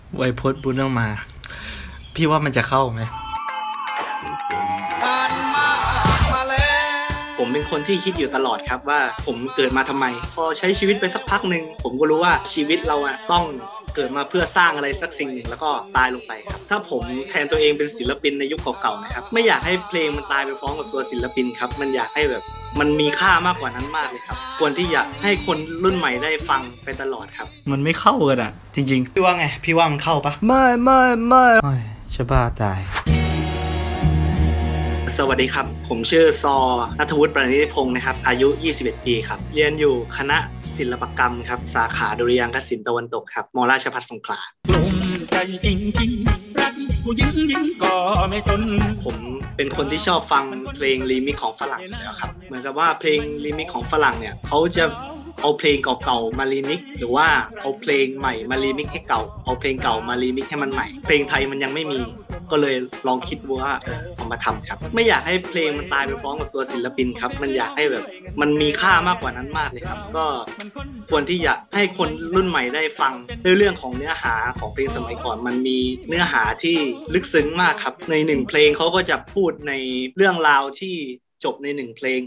ไวยพจน์บุญต้องมาพี่ว่ามันจะเข้าไหมผมเป็นคนที่คิดอยู่ตลอดครับว่าผมเกิดมาทำไมพอใช้ชีวิตไปสักพักหนึ่งผมก็รู้ว่าชีวิตเราต้องเกิดมาเพื่อสร้างอะไรสักสิ่งหนึ่งแล้วก็ตายลงไปครับถ้าผมแทนตัวเองเป็นศิลปินในยุคเก่าๆนะครับไม่อยากให้เพลงมันตายไปพร้อมกับตัวศิลปินครับมันอยากให้แบบมันมีค่ามากกว่านั้นมากเลยครับควรที่อยากให้คนรุ่นใหม่ได้ฟังไปตลอดครับมันไม่เข้ากันอ่ะจริงๆพี่ว่าไงพี่ว่ามันเข้าปะไม่จะบ้าตายสวัสดีครับผมชื่อซอณัฐวุฒิ ประณิธิพงศ์นะครับอายุ21ปีครับเรียนอยู่คณะศิลปกรรมครับสาขาดุริยางคศิลป์ตะวันตกครับม.ราชภัฏสงขลาใจจริงๆรักผู้หญิงก็ไม่สนผมเป็นคนที่ชอบฟังเพลงรีมิกซ์ของฝรั่งแล้วครับเหมือนกับว่าเพลงรีมิกซ์ของฝรั่งเนี่ยเขาจะเอาเพลงเก่าๆมารีมิกซ์หรือว่าเอาเพลงใหม่มารีมิกซ์ให้เก่าเอาเพลงเก่ามารีมิกซ์ให้มันใหม่เพลงไทยมันยังไม่มีก็เลยลองคิดว่าเอามาทำครับไม่อยากให้เพลงมันตายไปพร้อมกับตัวศิลปินครับมันอยากให้แบบมันมีค่ามากกว่านั้นมากเลยครับก็ควรที่อยากให้คนรุ่นใหม่ได้ฟังเรื่องของเนื้อหาของเพลงสมัยก่อนมันมีเนื้อหาที่ลึกซึ้งมากครับในหนึ่งเพลงเขาก็จะพูดในเรื่องราวที่จบในหนึ่งเพลง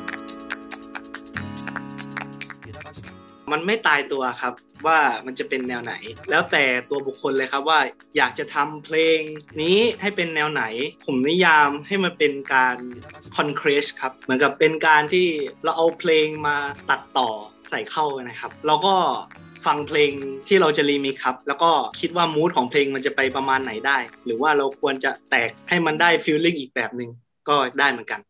มันไม่ตายตัวครับว่ามันจะเป็นแนวไหนแล้วแต่ตัวบุคคลเลยครับว่าอยากจะทำเพลงนี้ให้เป็นแนวไหนผมนิยามให้มันเป็นการคอนเครชครับเหมือนกับเป็นการที่เราเอาเพลงมาตัดต่อใส่เข้านะครับแล้วก็ฟังเพลงที่เราจะรีมิกซ์ครับแล้วก็คิดว่ามูดของเพลงมันจะไปประมาณไหนได้หรือว่าเราควรจะแตกให้มันได้ฟีลลิ่งอีกแบบนึงก็ได้เหมือนกัน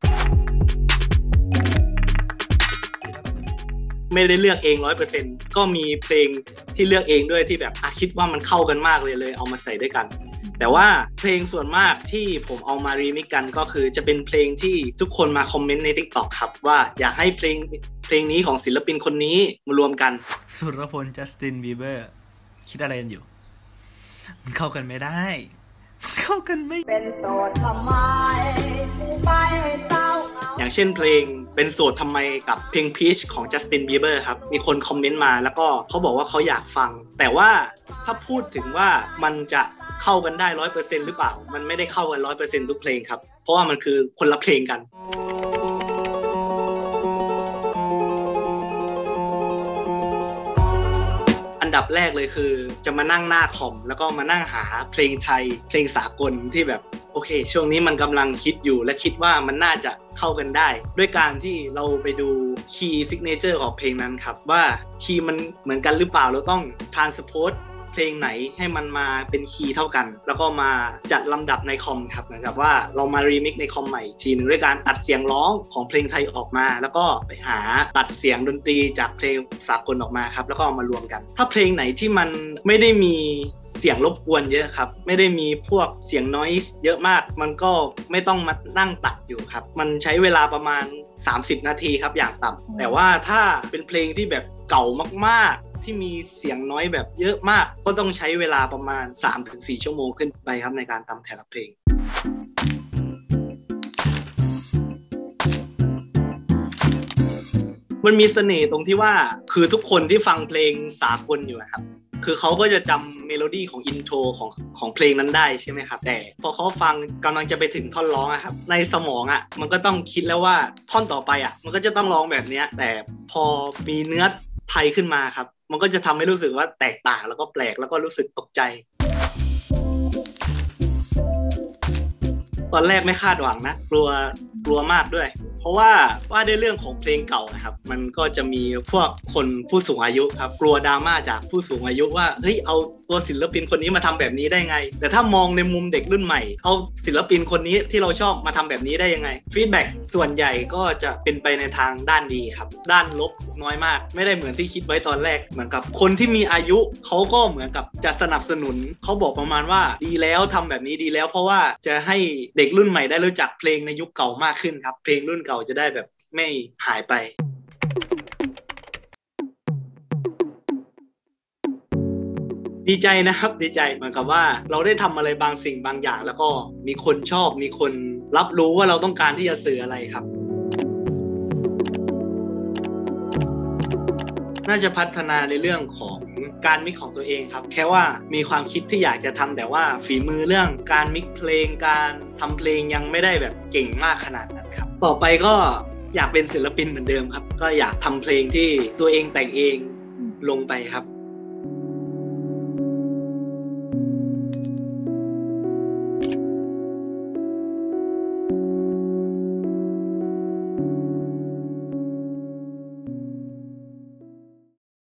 ไม่ได้เลือกเอง 100% ก็มีเพลงที่เลือกเองด้วยที่แบบคิดว่ามันเข้ากันมากเลยเอามาใส่ด้วยกันแต่ว่าเพลงส่วนมากที่ผมเอามารีมิกซ์กันก็คือจะเป็นเพลงที่ทุกคนมาคอมเมนต์ใน TikTok ครับว่าอยากให้เพลงนี้ของศิลปินคนนี้มารวมกันสุรพล จัสติน บีเบอร์คิดอะไรกันอยู่มันเข้ากันไม่ได้เข้ากันไม่เป็นโสดทำไมไม่เศร้าอย่างเช่นเพลงเป็นโสดทำไมกับเพลง Peach ของ Justin Bieber ครับมีคนคอมเมนต์มาแล้วก็เขาบอกว่าเขาอยากฟังแต่ว่าถ้าพูดถึงว่ามันจะเข้ากันได้ 100% หรือเปล่ามันไม่ได้เข้ากัน 100% ทุกเพลงครับเพราะว่ามันคือคนละเพลงกันอันดับแรกเลยคือจะมานั่งหน้าคอมแล้วก็มานั่งหาเพลงไทยเพลงสากลที่แบบโอเคช่วงนี้มันกำลังฮิตอยู่และคิดว่ามันน่าจะเข้ากันได้ด้วยการที่เราไปดูคีย์ซิกเนเจอร์ของเพลงนั้นครับว่าคีย์มันเหมือนกันหรือเปล่าเราต้องทรานสโพสเพลงไหนให้มันมาเป็นคีย์เท่ากันแล้วก็มาจัดลำดับในคอมครับเหมือนกับว่าเรามารีมิกซ์ในคอมใหม่ทีนึงด้วยการตัดเสียงร้องของเพลงไทยออกมาแล้วก็ไปหาตัดเสียงดนตรีจากเพลงสากลออกมาครับแล้วก็เอามารวมกันถ้าเพลงไหนที่มันไม่ได้มีเสียงรบกวนเยอะครับไม่ได้มีพวกเสียง noise เยอะมากมันก็ไม่ต้องมานั่งตัดอยู่ครับมันใช้เวลาประมาณ30นาทีครับอย่างต่ำแต่ว่าถ้าเป็นเพลงที่แบบเก่ามากๆที่มีเสียงน้อยแบบเยอะมากก็ต้องใช้เวลาประมาณ 3-4 ชั่วโมงขึ้นไปครับในการทำแต่ละเพลงมันมีเสน่ห์ตรงที่ว่าคือทุกคนที่ฟังเพลงสากลอยู่ครับคือเขาก็จะจำเมโลดี้ของอินโทรของเพลงนั้นได้ใช่ไหมครับแต่พอเขาฟังกำลังจะไปถึงท่อนร้องครับในสมองมันก็ต้องคิดแล้วว่าท่อนต่อไปมันก็จะต้องร้องแบบนี้แต่พอมีเนื้อไทยขึ้นมาครับมันก็จะทำให้รู้สึกว่าแตกต่างแล้วก็แปลกแล้วก็รู้สึกตกใจตอนแรกไม่คาดหวังนะกลัวมากด้วยเพราะว่าในเรื่องของเพลงเก่านะครับมันก็จะมีพวกคนผู้สูงอายุครับกลัวดราม่าจากผู้สูงอายุว่าเฮ้ยเอาตัวศิลปินคนนี้มาทำแบบนี้ได้ไงแต่ถ้ามองในมุมเด็กรุ่นใหม่เอาศิลปินคนนี้ที่เราชอบมาทำแบบนี้ได้ยังไงฟีดแบ็กส่วนใหญ่ก็จะเป็นไปในทางด้านดีครับด้านลบน้อยมากไม่ได้เหมือนที่คิดไว้ตอนแรกเหมือนกับคนที่มีอายุเขาก็เหมือนกับจะสนับสนุนเขาบอกประมาณว่าดีแล้วทำแบบนี้ดีแล้วเพราะว่าจะให้เด็กรุ่นใหม่ได้รู้จักเพลงในยุคเก่ามากขึ้นครับเพลงรุ่นเก่าจะได้แบบไม่หายไปดีใจนะครับดีใจเหมือนกับว่าเราได้ทำอะไรบางสิ่งบางอย่างแล้วก็มีคนชอบมีคนรับรู้ว่าเราต้องการที่จะสื่ออะไรครับน่าจะพัฒนาในเรื่องของการมิกของตัวเองครับแค่ว่ามีความคิดที่อยากจะทำแต่ว่าฝีมือเรื่องการมิกเพลงการทำเพลงยังไม่ได้แบบเก่งมากขนาดนั้นครับต่อไปก็อยากเป็นศิลปินเหมือนเดิมครับก็อยากทำเพลงที่ตัวเองแต่งเองลงไปครับ